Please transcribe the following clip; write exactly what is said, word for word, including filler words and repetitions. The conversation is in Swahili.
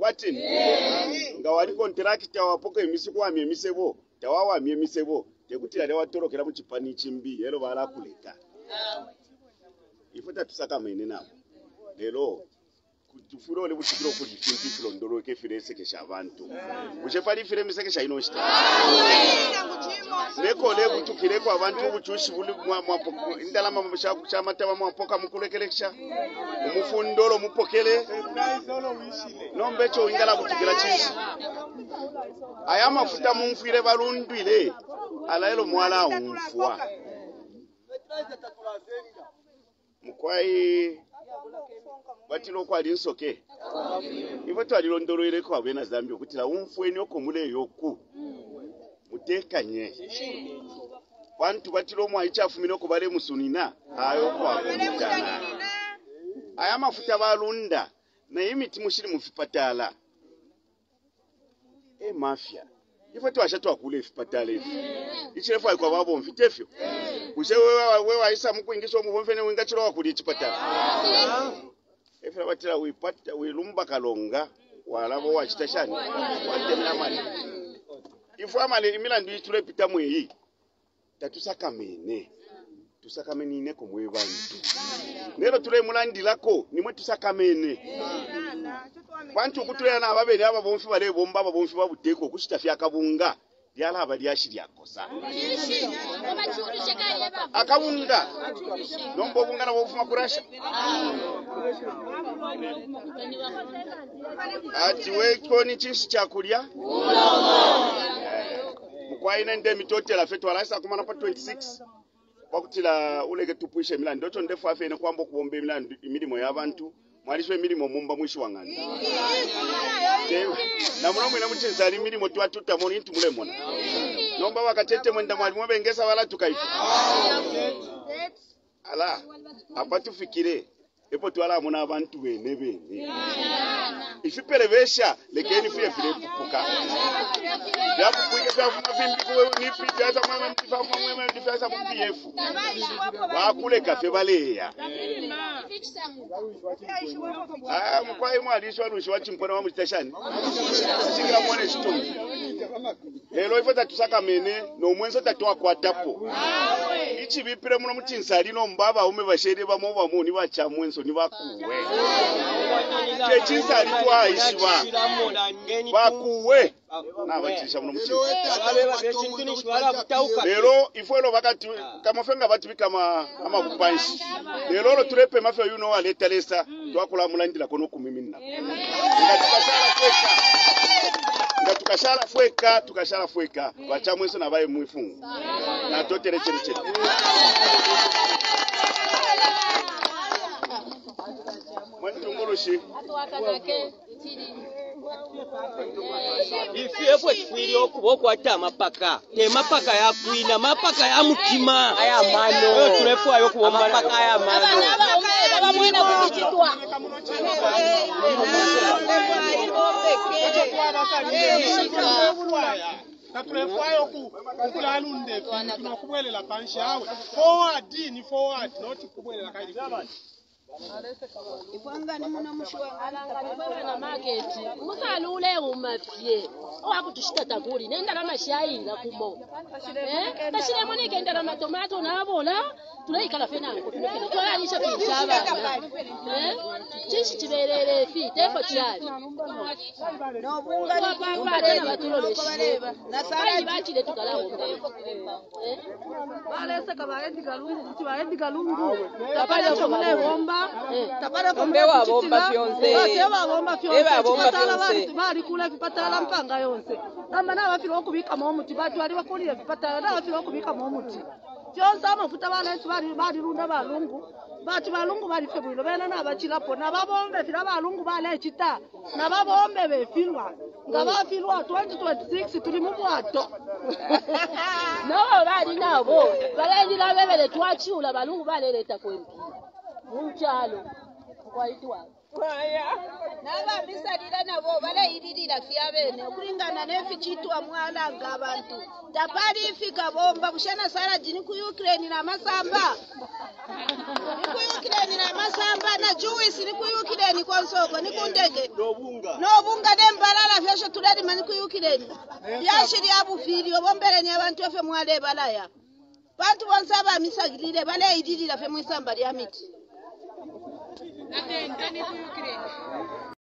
Kwatini nga wali contractor wapoka emisiku wa myemisebo tawawa myemisebo tekuti yale watorokera mu chipani chimbi lero balakuleka ifuta tusaka mwene nabo lero kutufuro ole bushikiro kuli kimpi kilondoro ke firese ke shabantu ushefali fire miseke sha ino shita leko le kutukire kwa abantu buchushi buli mwa indalama mabasha chamata mwapoka mukulekelekisha umufundolo mupokele nombecho ingala kutukira chishi aya mafuta mumfire balundwile alaelo mwala umfwa mukwai batilo kwa linsoke ivo twalilondolwele kwa bena zambi okutila umfweni okomule yoku mutekanye bantu batilo mwa ichafumine okubale musunina ayo kwa kutana aya mafuta balunda na imiti mushiri mufipatala e mafia ivo twasha twakule ifipatala ifi ichirefu ayi kwa babo mfitefyo kushe wewe wewe aisa mukuingiswa muvomfene wingachiro wakuli ichipatala efera batira wipata wilumba kalonga walabo wachitashani watemela mali ifu amale imilandu itule pita mweyi tatusaka mene tusaka menine komwe bantu lero tule mulandi lako nimwe tusaka mene bantu kutule na babeli aba bomfi bale bomba aba bomfi babuteko kushitafya kabunga yala abali ashiri yakosa akabunga nombo bunga na bofuma kurasha ati weko ni chinsi chakulya mukwaina nde mitotela fetu alasa kumana pa twenty-six bakutila ulege tupuishe milandi ndoto ndefu afene kwambo kubombe milandi imilimo y'abantu mwaliswe milimo mumba mwishi wangana na munomu ina mchinzali milimo tuwa tutamoni intu mule mona nomba wakatete mwenda mwalimu bengesa wala tukaifu ala hapa tufikire epo tuwala muna abantu bene bene ifiperebesha lekeni fiye file kupuka ya kupuike fya fuma fimbi kuwe nipi jaza mweme mtifa fuma mweme mtifa sa mpiyefu wakule kafe baleya aya mkwa imu aliswa nushi wachimpona wa mstashani sikila mwone shitungi helo ifota tusaka mene no mwenso tatuwa kwa tapo ichi bipire muno mchinsali no mbaba ume bashere ba mo ba mo ni bacha mwenso ni bakuwe ke chinsali kwa ishwa bakuwe na bachisha muno mchinsali lero ifolo bakati kama fenga bati kama kama kupanshi lero lo turepe mafya yuno aleta lesa twakula mulandila kono kumimina ngatukashala fweka ngatukashala fweka tukashala fweka bacha mwenso na baye mwifungu na totere chene chene mwentu ngoloshi ifiye bwe kwiri okuboko ata mapaka te mapaka ya kwina mapaka ya mutima aya mano tulefu ayo kubomba mapaka ya mano baba mwana kuchitwa Natulefayo ku kula lunde tunakubwelela panshi yawe forward ni forward not kubwelela kaidi ifanga ni muna mushwa alanga na market musalule umafye owakutushita takuli nenda kama shayinga kubo eh tashire moneke ndara matomato nabola tulaikala fenango tunekena twalisha pinshaba eh chishi chiberere fi tempo cyari no bunga ni bunga tena batuloleshe na sala bakire tukalaho eh balese kabaendi galungu kuti baendi galungu tapale chomule bomba tapale kombe wa bomba fyonse eba bomba fyonse eba bomba fyonse bali kule vipatala mpanga yonse namba na bafiro kubika mu muti batu ali bakolire vipatala na bafiro kubika mu muti fyonse amafuta bala bali bali runda balungu batu balungu bali febwilo bena na bachilapo na babombe fira balungu bala chita na babombe befilwa nga bafilwa twenty twenty-six tuli mu bwato no bali nabo balendira bebele twachula balungu baleleta kwempi munchalo kwaitwa kwaya naba bisalira nabo balayirira fyabene kulingana nefichitwa mwala ngabantu tapali ifika bomba kushana sala jini ku Ukraine na masamba Nikuyukireni na masamba na juice nikuyukireni kwa nsoko nikundege. Nobunga. Nobunga nembalala fyasho tulali manikuyukireni. Yashiri abufiri obombereni abantu efe mwale balaya. Bantu bonsaba misagirire bale idilira fe mwisamba lya miti.